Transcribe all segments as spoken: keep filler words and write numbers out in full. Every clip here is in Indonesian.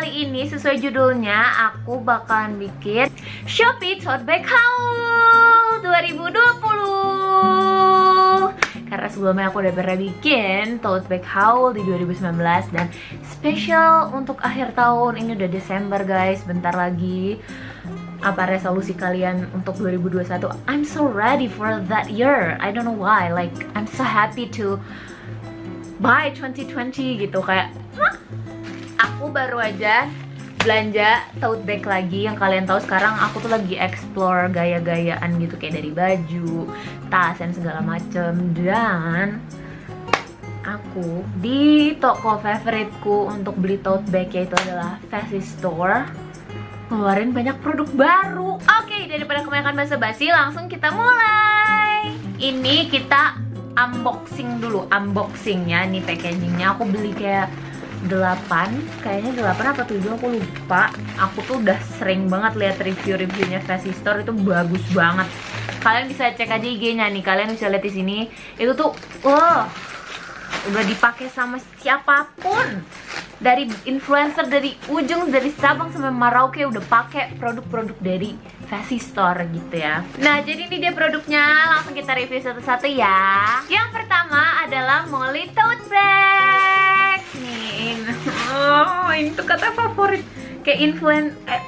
kali ini sesuai judulnya, aku bakalan bikin Shopee Tote Bag Haul dua ribu dua puluh. Karena sebelumnya aku udah pernah bikin Tote Bag Haul di dua ribu sembilan belas. Dan spesial untuk akhir tahun, ini udah Desember guys, bentar lagi. Apa resolusi kalian untuk dua ribu dua puluh satu? I'm so ready for that year. I don't know why, like I'm so happy to buy twenty twenty gitu. Kayak huh? Aku baru aja belanja tote bag lagi. Yang kalian tahu sekarang aku tuh lagi explore gaya-gayaan gitu, kayak dari baju, tas, dan segala macem. Dan aku di toko favoritku untuk beli tote bag, yaitu adalah Fashion Store, ngeluarin banyak produk baru. Oke, daripada kebanyakan basa-basi, langsung kita mulai. Ini kita unboxing dulu, unboxingnya. Nih packagingnya, aku beli kayak delapan, kayaknya delapan atau tujuh, aku lupa. Aku tuh udah sering banget lihat review-reviewnya Fashion Store, itu bagus banget. Kalian bisa cek aja I G-nya nih, kalian bisa lihat di sini. Itu tuh, wah, udah dipakai sama siapapun. Dari influencer, dari ujung, dari Sabang sampai Merauke udah pakai produk-produk dari Fashion Store gitu ya. Nah, jadi ini dia produknya, langsung kita review satu-satu ya. Yang pertama adalah Molly Tote Bag. Nih, oh, ini tuh kata favorit, kayak influen, eh.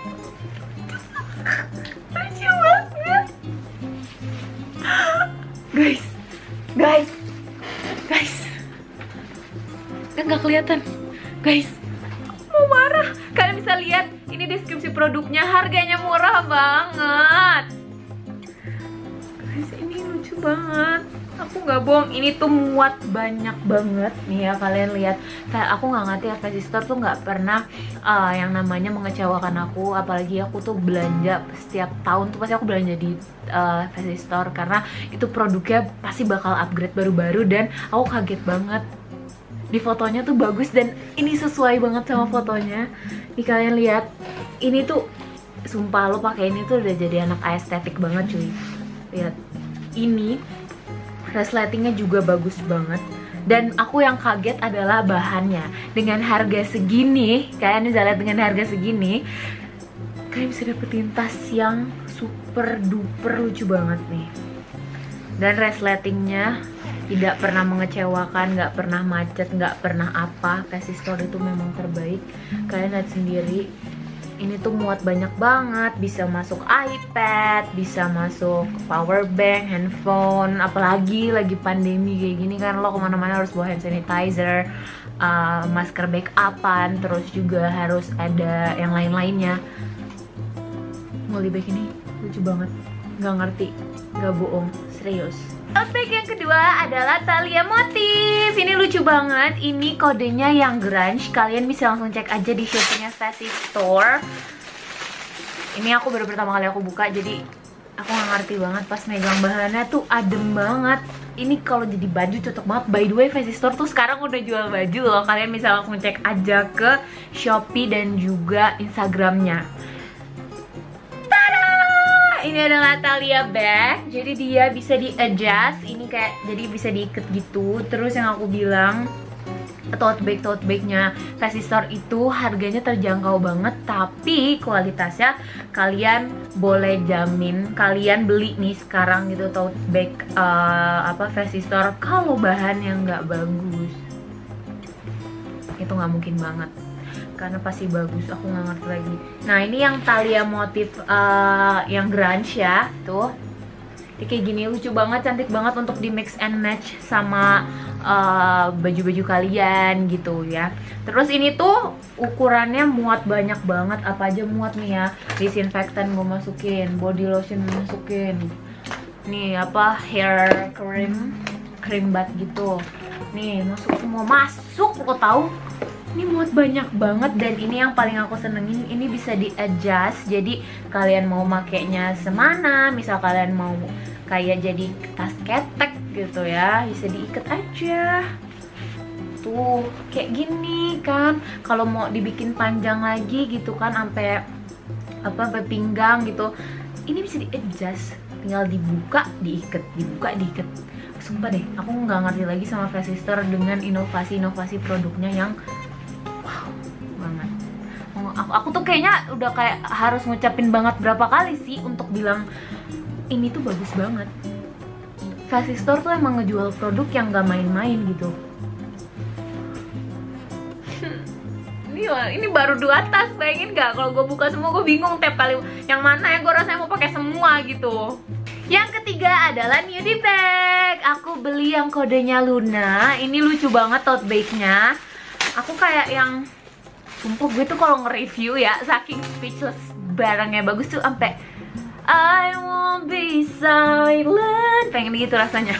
lucu banget. Guys, guys, guys, kan nggak kelihatan. Guys, mau marah. Kalian bisa lihat ini deskripsi produknya, harganya murah banget. Guys, ini lucu banget. Aku nggak bohong, ini tuh muat banyak banget nih ya, kalian lihat. Kayak aku nggak ngerti ya, Fashion Store tuh nggak pernah uh, yang namanya mengecewakan aku. Apalagi aku tuh belanja setiap tahun tuh pasti aku belanja di uh, Fashion Store, karena itu produknya pasti bakal upgrade baru-baru. Dan aku kaget banget, di fotonya tuh bagus dan ini sesuai banget sama fotonya. Nih kalian lihat, ini tuh sumpah lo pakai ini tuh udah jadi anak estetik banget cuy. Lihat, ini resletingnya juga bagus banget. Dan aku yang kaget adalah bahannya. Dengan harga segini, kalian bisa lihat dengan harga segini, kalian bisa dapetin tas yang super duper lucu banget nih. Dan resletingnya tidak pernah mengecewakan, nggak pernah macet, nggak pernah apa. Fashion Store itu memang terbaik. Kalian lihat sendiri, ini tuh muat banyak banget. Bisa masuk iPad, bisa masuk power bank, handphone. Apalagi lagi pandemi kayak gini kan, lo kemana-mana harus bawa hand sanitizer, uh, masker backupan, terus juga harus ada yang lain-lainnya. Molly bag ini lucu banget, nggak ngerti, nggak bohong, serius. Tote bag yang kedua adalah Thalia motif. Ini lucu banget. Ini kodenya yang grunge. Kalian bisa langsung cek aja di shopee-nya Fashion Store. Ini aku baru pertama kali aku buka, jadi aku nggak ngerti banget pas megang bahannya tuh adem banget. Ini kalau jadi baju cocok banget. By the way, Fashion Store tuh sekarang udah jual baju loh. Kalian bisa langsung cek aja ke Shopee dan juga Instagramnya. Ini adalah Thalia bag, jadi dia bisa di adjust. Ini kayak jadi bisa diikat gitu. Terus yang aku bilang, tote bag tote bagnya Fashion Store itu harganya terjangkau banget, tapi kualitasnya kalian boleh jamin. Kalian beli nih sekarang gitu tote bag uh, apa Fashion Store, kalau bahan yang nggak bagus itu nggak mungkin banget, karena pasti bagus. Aku nggak ngerti lagi. Nah, ini yang Thalia motif uh, yang grunge ya, tuh. Ini kayak gini, lucu banget, cantik banget untuk di mix and match sama baju-baju uh, kalian gitu ya. Terus ini tuh ukurannya muat banyak banget. Apa aja muat nih ya. Disinfektan gue masukin, body lotion masukin. Nih apa, hair cream, cream bath gitu. Nih masuk semua, masuk, kok tahu. Ini muat banyak banget. Dan ini yang paling aku senengin, ini bisa di adjust. Jadi kalian mau makainya semana, misal kalian mau kayak jadi tas ketek gitu ya, bisa diikat aja. Tuh kayak gini kan. Kalau mau dibikin panjang lagi gitu kan, sampai apa, sampai pinggang gitu, ini bisa di adjust. Tinggal dibuka, diikat, dibuka, diikat. Sumpah deh, aku nggak ngerti lagi sama Fashion Store dengan inovasi-inovasi produknya yang wow banget. Aku tuh kayaknya udah kayak harus ngucapin banget berapa kali sih untuk bilang ini tuh bagus banget. Fasistore tuh emang ngejual produk yang gak main-main gitu. Ini, ini baru dua tas, bayangin gak? Kalau gue buka semua gue bingung tiap kali yang mana yang gue rasanya mau pakai semua gitu. Yang ketiga adalah nudie bag. Aku beli yang kodenya Luna. Ini lucu banget tote bag-nya. Aku kayak yang sumpah gue tuh kalau nge-review ya, saking speechless barangnya bagus tuh sampai I won't be silent, pengen gitu rasanya.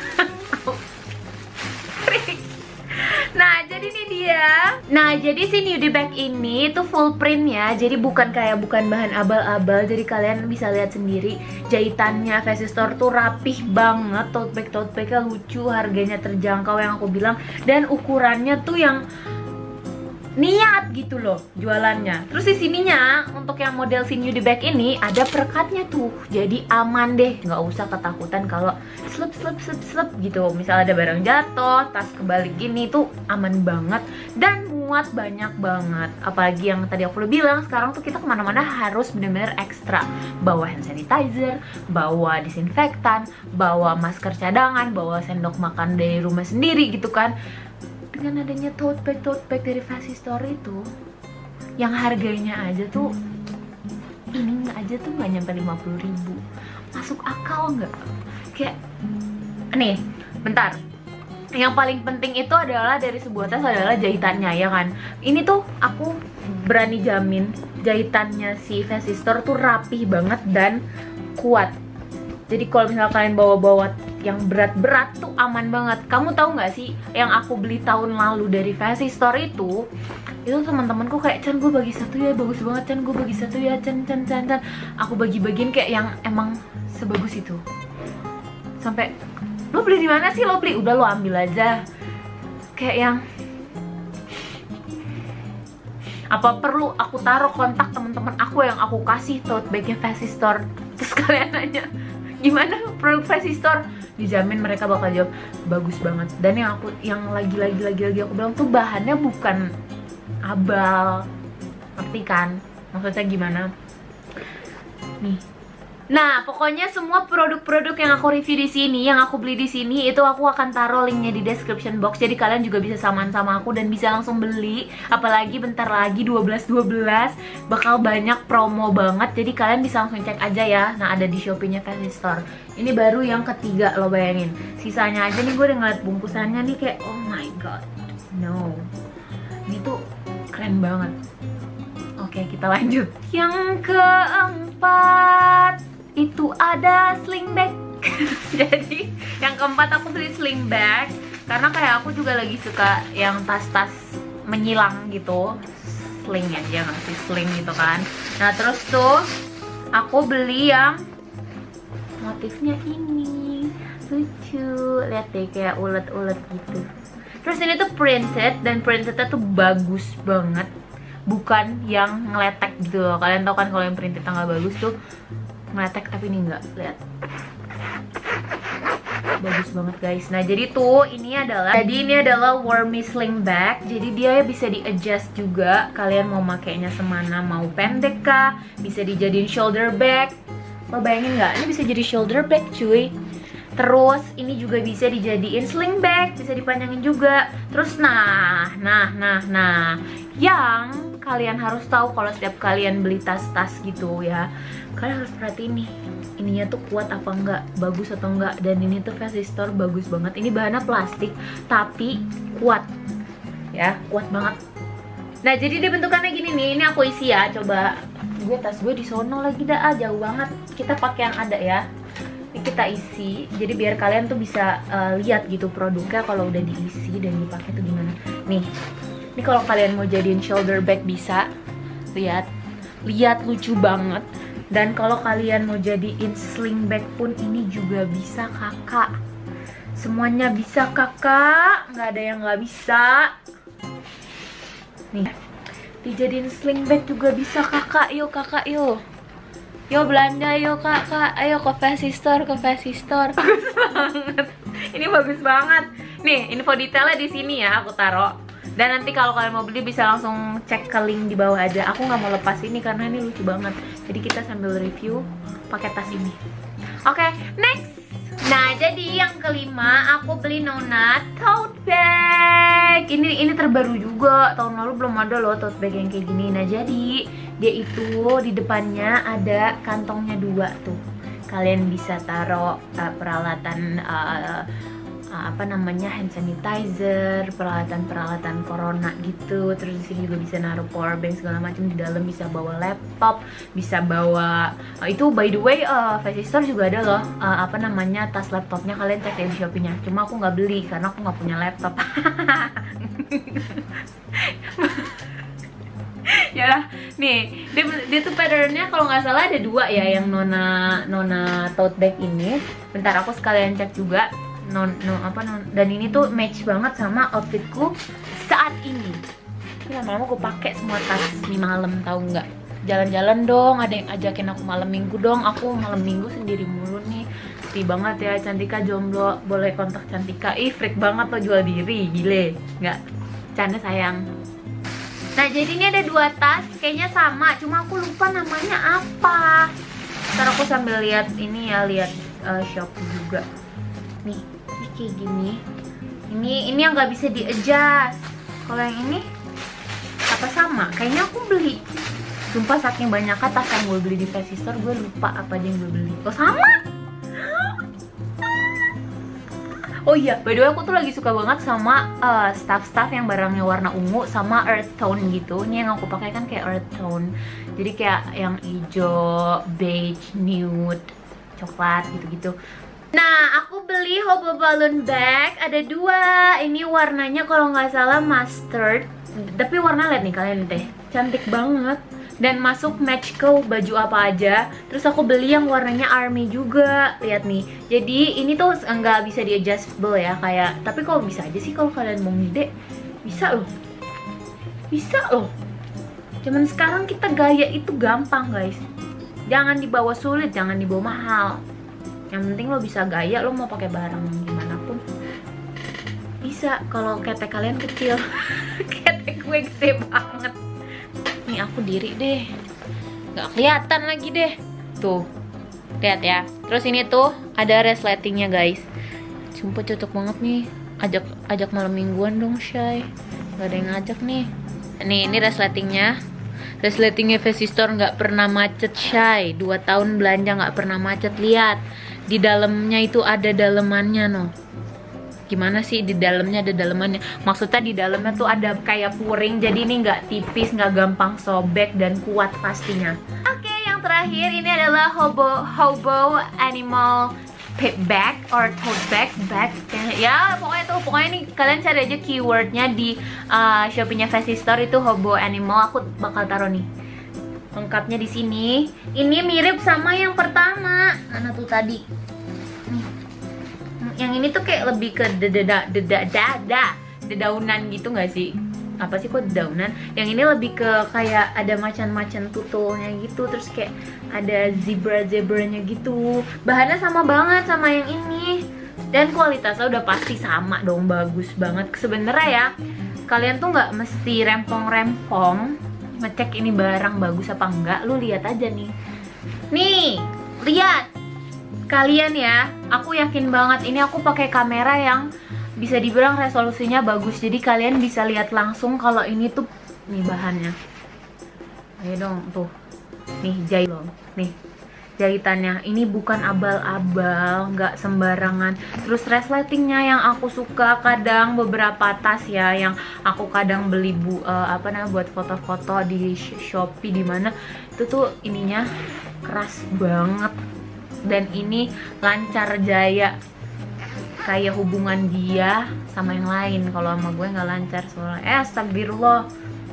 Nah jadi ini dia. Nah jadi si nudie bag ini tuh full print ya. Jadi bukan kayak bukan bahan abal-abal. Jadi kalian bisa lihat sendiri jahitannya. Fasistore tuh rapih banget. Tote bag tote bagnya lucu, harganya terjangkau yang aku bilang. Dan ukurannya tuh yang niat gitu loh jualannya. Terus di sininya untuk yang model si nudie bag ini ada perekatnya tuh, jadi aman deh, nggak usah ketakutan kalau slep slep slep slep gitu. Misal ada barang jatuh, tas kebalik gini tuh aman banget dan muat banyak banget. Apalagi yang tadi aku udah bilang, sekarang tuh kita kemana-mana harus bener-bener ekstra bawa hand sanitizer, bawa disinfektan, bawa masker cadangan, bawa sendok makan dari rumah sendiri gitu kan. Dengan adanya tote bag tote bag dari Fasistore itu yang harganya aja tuh ini aja tuh nggak nyampe lima puluh ribu, masuk akal nggak? Kayak nih bentar, yang paling penting itu adalah dari sebuah tas adalah jahitannya ya kan. Ini tuh aku berani jamin jahitannya si Fasistore tuh rapih banget dan kuat. Jadi kalau misalnya kalian bawa-bawa yang berat-berat tuh aman banget. Kamu tahu nggak sih yang aku beli tahun lalu dari Fasistore itu? Itu teman-temanku kayak, Chan gue bagi satu ya, bagus banget Chan, gue bagi satu ya, Chan, Chan, Chan, Chan. Aku bagi-bagiin kayak yang emang sebagus itu. Sampai, lo beli di mana sih? Lo beli, udah lo ambil aja. Kayak yang apa perlu aku taruh kontak teman-teman aku yang aku kasih tote bagnya Fasistore? Terus kalian nanya, gimana produk Fasistore? Dijamin mereka bakal jawab bagus banget. Dan yang aku yang lagi-lagi lagi-lagi aku bilang tuh bahannya bukan abal, ngerti kan maksudnya gimana? Nih. Nah, pokoknya semua produk-produk yang aku review di sini, yang aku beli di sini, itu aku akan taruh linknya di description box. Jadi kalian juga bisa samaan sama aku dan bisa langsung beli. Apalagi bentar lagi dua belas dua belas bakal banyak promo banget. Jadi kalian bisa langsung cek aja ya. Nah, ada di Shopee-nya Fasistore. Ini baru yang ketiga, lo bayangin. Sisanya aja nih gue udah ngeliat bungkusannya nih kayak oh my god, no. Ini tuh keren banget. Oke, kita lanjut. Yang keempat itu ada sling bag. Jadi yang keempat aku beli sling bag karena kayak aku juga lagi suka yang tas-tas menyilang gitu, sling aja ngasih sling gitu kan. Nah terus tuh aku beli yang motifnya ini lucu, lihat deh kayak ulet-ulet gitu. Terus ini tuh printed dan printednya tuh bagus banget, bukan yang ngeletek gitu loh. Kalian tau kan kalau yang printed nggak bagus tuh ngeletek, tapi ini enggak, lihat bagus banget guys. Nah jadi tuh ini adalah jadi ini adalah Wormy sling bag. Jadi dia bisa di adjust juga, kalian mau makainya semana, mau pendek kah, bisa dijadiin shoulder bag. Lo bayangin nggak, ini bisa jadi shoulder bag cuy. Terus ini juga bisa dijadiin sling bag, bisa dipanjangin juga. Terus nah nah nah nah yang kalian harus tahu kalau setiap kalian beli tas-tas gitu ya, kalian harus perhatiin nih, ininya tuh kuat apa enggak, bagus atau enggak. Dan ini tuh Fasistore bagus banget. Ini bahannya plastik tapi kuat ya, kuat banget. Nah jadi dia bentukannya gini nih, ini aku isi ya. Coba gue tas gue di sono lagi dah, ah, jauh banget. Kita pakai yang ada ya. Ini kita isi, jadi biar kalian tuh bisa uh, lihat gitu produknya kalau udah diisi dan dipakai tuh gimana. Nih, ini kalau kalian mau jadiin shoulder bag bisa, lihat, lihat lucu banget. Dan kalau kalian mau jadiin sling bag pun ini juga bisa kakak. Semuanya bisa kakak, nggak ada yang nggak bisa. Nih, dijadiin sling bag juga bisa kakak, yuk kakak yuk. Yo belanja yo kakak, ayo ke Fasistore, ke Fasistore. Bagus banget. Ini bagus banget. Nih, info detailnya di sini ya aku taruh. Dan nanti kalau kalian mau beli bisa langsung cek ke link di bawah aja. Aku nggak mau lepas ini karena ini lucu banget. Jadi kita sambil review pakai tas ini. Oke, okay, next. Nah, jadi yang kelima aku beli Nona tote bag. Ini ini terbaru juga. Tahun lalu belum ada loh tote bag yang kayak gini. Nah, jadi dia itu di depannya ada kantongnya dua tuh. Kalian bisa taruh uh, peralatan uh, uh, apa namanya hand sanitizer, peralatan-peralatan corona gitu. Terus di sini juga bisa naruh power bank segala macam. Di dalam bisa bawa laptop, bisa bawa uh, itu by the way uh, Fashion Store juga ada loh uh, apa namanya tas laptopnya. Kalian cek di Shopee-nya. Cuma aku nggak beli karena aku nggak punya laptop. Yalah, nih dia, dia tuh patternnya kalau nggak salah ada dua ya, yang Nona Nona tote bag ini. Bentar aku sekalian cek juga. Non, non apa non, dan ini tuh match banget sama outfitku saat ini. Ini lama-lama aku pakai semua tas di malam, tahu nggak? Jalan-jalan dong, ada yang ajakin aku malam minggu dong. Aku malam minggu sendiri mulu nih. Sedih banget ya, Cantika jomblo, boleh kontak Cantika. Ih, freak banget lo jual diri, gile. Nggak, canda sayang. Nah, jadi ini ada dua tas, kayaknya sama, cuma aku lupa namanya apa. Ntar aku sambil lihat ini ya, lihat uh, Shopee juga. Nih, ini kayak gini. Ini ini yang nggak bisa di-adjust. Kalau yang ini apa sama? Kayaknya aku beli. Sumpah saking banyaknya tas yang gue beli di Fashion Store, gue lupa apa aja yang gue beli. Oh sama? Oh iya, by the way aku tuh lagi suka banget sama uh, stuff-stuff yang barangnya warna ungu sama earth tone gitu. Ini yang aku pakai kan kayak earth tone. Jadi kayak yang hijau, beige, nude, coklat gitu-gitu. Nah, aku beli Hobo Balloon Bag. Ada dua. Ini warnanya kalau nggak salah mustard. Tapi warna lihat nih kalian teh, cantik banget. Dan masuk match ke baju apa aja. Terus aku beli yang warnanya army juga. Lihat nih. Jadi ini tuh nggak bisa di adjustable ya kayak. Tapi kalau bisa aja sih kalau kalian mau ngide, bisa loh. Bisa loh. Cuman sekarang kita gaya itu gampang guys. Jangan dibawa sulit, jangan dibawa mahal. Yang penting lo bisa gaya, lo mau pakai barang gimana pun bisa. Kalau ketek kalian kecil, ketek gue gede banget. Nih aku diri deh, nggak kelihatan lagi deh. Tuh, lihat ya. Terus ini tuh ada resletingnya guys. Sumpah cocok banget nih. Ajak ajak malam mingguan dong Shay. Gak ada yang ngajak nih. Nih ini resletingnya. Resletingnya Fashion Store nggak pernah macet Shay. Dua tahun belanja nggak pernah macet. Lihat di dalamnya itu ada dalemannya no. Gimana sih di dalamnya ada dalemannya? Maksudnya di dalamnya tuh ada kayak puring, jadi ini nggak tipis, nggak gampang sobek dan kuat pastinya. Oke, yang terakhir ini adalah Hobo Hobo Animal bag or tote bag bag. Ya pokoknya tuh pokoknya ini kalian cari aja keywordnya di uh, Shopee-nya Fashion Store itu Hobo Animal. Aku bakal taruh nih lengkapnya di sini. Ini mirip sama yang pertama. Mana tuh tadi? Yang ini tuh kayak lebih ke deda deda dada dedaunan gitu nggak sih? Apa sih kok dedaunan? Yang ini lebih ke kayak ada macan-macan tutulnya gitu, terus kayak ada zebra-zebranya gitu. Bahannya sama banget sama yang ini. Dan kualitasnya udah pasti sama dong, bagus banget. Sebenarnya ya, kalian tuh nggak mesti rempong-rempong ngecek ini barang bagus apa enggak. Lu lihat aja nih. Nih, lihat. Kalian ya, aku yakin banget ini aku pakai kamera yang bisa dibilang resolusinya bagus. Jadi kalian bisa lihat langsung kalau ini tuh nih bahannya. Ayo dong, tuh. Nih jahit loh. Nih jahitannya. Ini bukan abal-abal, nggak sembarangan. Terus resletingnya yang aku suka kadang beberapa tas ya, yang aku kadang beli bu uh, apa namanya buat foto-foto di Shopee di mana itu tuh ininya keras banget. Dan ini lancar jaya, kayak hubungan dia sama yang lain. Kalau sama gue nggak lancar soalnya. Eh astagfirullah.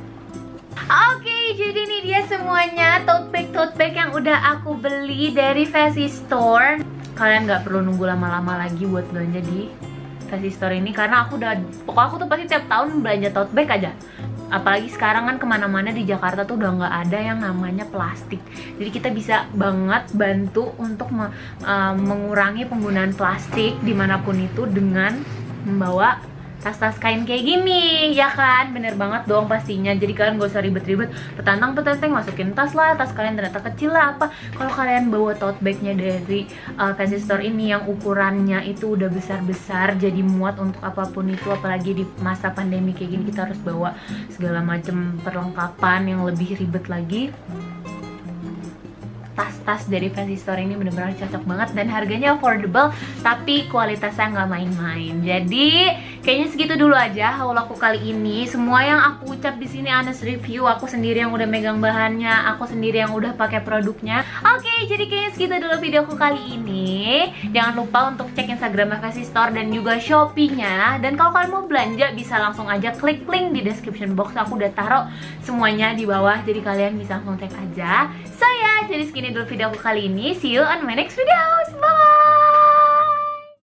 Oke, jadi ini dia semuanya tote bag tote bag yang udah aku beli dari Fashion Store. Kalian nggak perlu nunggu lama-lama lagi buat belanja di Fashion Store ini karena aku udah, pokoknya aku tuh pasti tiap tahun belanja tote bag aja. Apalagi sekarang kan kemana-mana di Jakarta tuh udah nggak ada yang namanya plastik. Jadi kita bisa banget bantu untuk me, uh, mengurangi penggunaan plastik dimanapun itu dengan membawa tas-tas kain kayak gini, ya kan? Bener banget dong pastinya. Jadi kalian gak usah ribet-ribet petantang petenteng masukin tas lah, tas kalian ternyata kecil lah apa. Kalau kalian bawa tote bagnya dari uh, Fancy Store ini yang ukurannya itu udah besar-besar, jadi muat untuk apapun itu, apalagi di masa pandemi kayak gini kita harus bawa segala macam perlengkapan yang lebih ribet lagi. Tas-tas dari Fancy Store ini bener-bener cocok banget dan harganya affordable tapi kualitasnya nggak main-main. Jadi kayaknya segitu dulu aja haul aku kali ini. Semua yang aku ucap di sini honest review, aku sendiri yang udah megang bahannya, aku sendiri yang udah pakai produknya. Oke, jadi kayaknya segitu dulu video aku kali ini. Jangan lupa untuk cek Instagram Fancy Store dan juga Shopee-nya. Dan kalau kalian mau belanja bisa langsung aja klik link di description box. Aku udah taruh semuanya di bawah, jadi kalian bisa langsung cek aja. So ya, jadi segini dulu video aku kali ini. See you on my next video. Bye.